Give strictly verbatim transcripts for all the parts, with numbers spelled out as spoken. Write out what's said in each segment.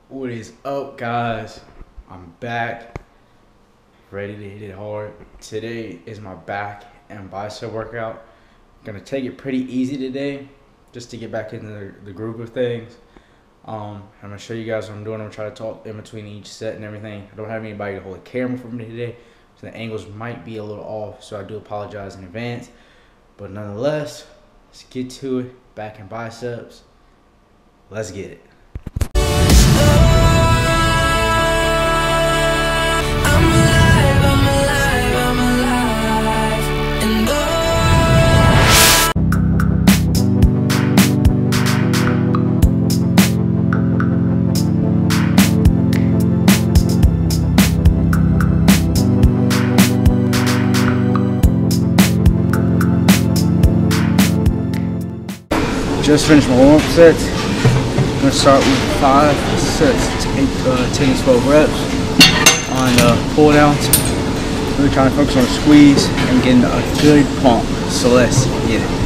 What is up, guys? I'm back, ready to hit it hard. Today is my back and bicep workout. I'm gonna take it pretty easy today, just to get back into the, the group of things. Um, I'm gonna show you guys what I'm doing. I'm gonna try to talk in between each set and everything. I don't have anybody to hold a camera for me today, so the angles might be a little off, so I do apologize in advance. But nonetheless, let's get to it. Back and biceps. Let's get it. Just finished my warm-up sets. I'm gonna start with five sets, eight, uh, ten to twelve reps on uh, pull downs. Really trying to focus on squeeze and getting a good pump. So let's get it.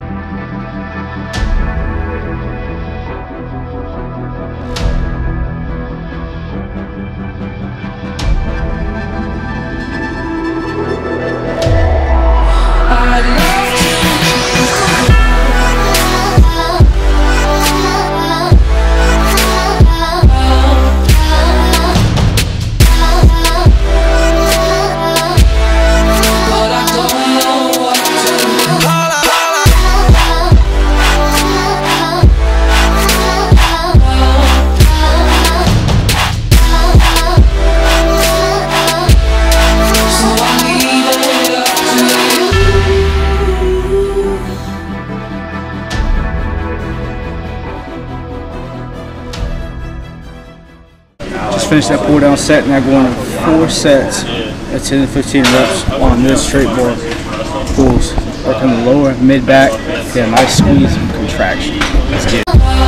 Just finished that pull down set, now going to four sets at ten to fifteen reps on this straight bar pulls. Working the lower, mid back, get a nice squeeze and contraction. Let's get it.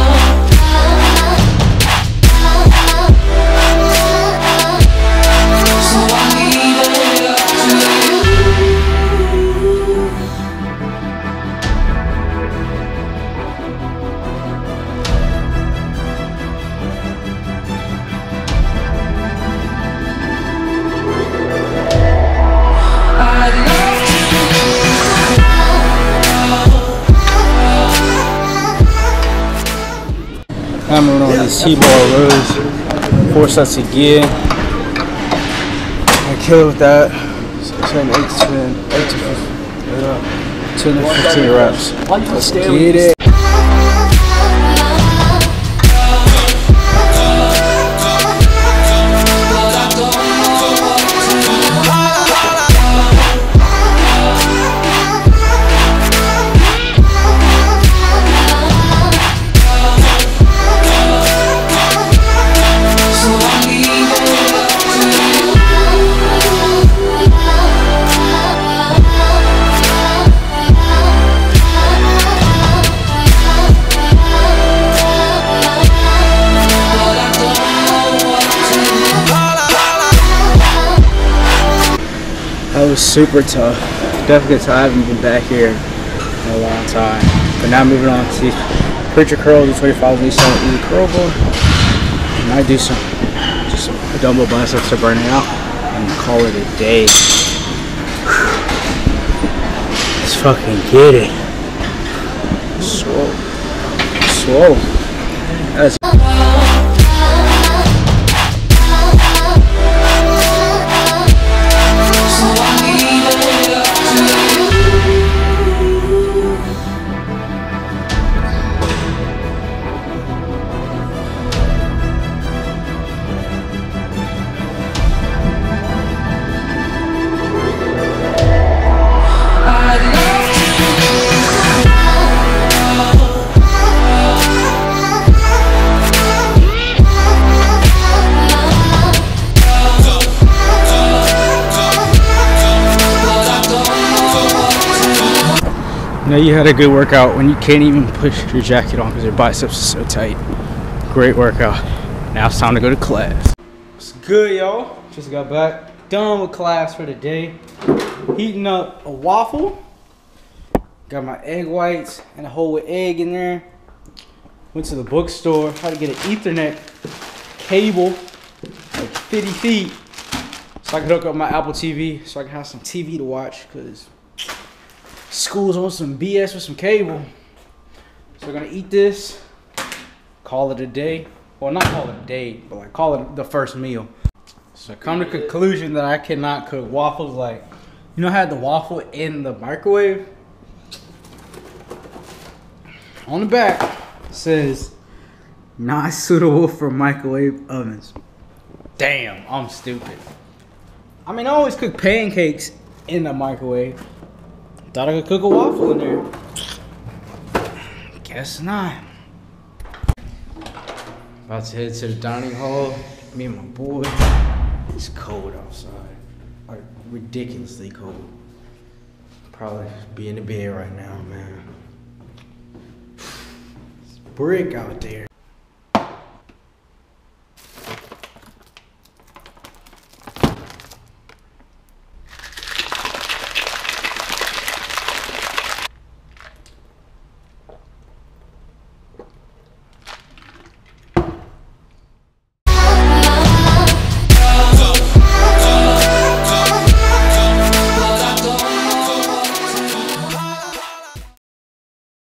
I'm moving on these T-bar rows, four sets again. I kill it with that. So ten, eight to ten, eight to fifteen, ten to fifteen reps. Let's get it. That was super tough. Definitely because I haven't been back here in a long time. But now moving on to preacher curls, the twenty-five least on easy curl bar. And I do some just some dumbbell biceps to burn it out and call it a day. Let's fucking get it. Swole. Swole. That's Now you had a good workout when you can't even push your jacket on because your biceps are so tight. Great workout. Now it's time to go to class. What's good, y'all? Just got back. Done with class for the day. Heating up a waffle. Got my egg whites and a whole egg in there. Went to the bookstore, tried to get an Ethernet cable, like fifty feet, so I can hook up my Apple T V, so I can have some T V to watch, because school's on some B S with some cable. So we're gonna eat this, call it a day. Well, not call it a day, but like call it the first meal. So I come to the conclusion that I cannot cook waffles like, you know, I had the waffle in the microwave. On the back it says, not suitable for microwave ovens. Damn, I'm stupid. I mean, I always cook pancakes in the microwave. Thought I could cook a waffle in there. Guess not. About to head to the dining hall. Me and my boy. It's cold outside. Like, ridiculously cold. Probably be in the bed right now, man. It's brick out there.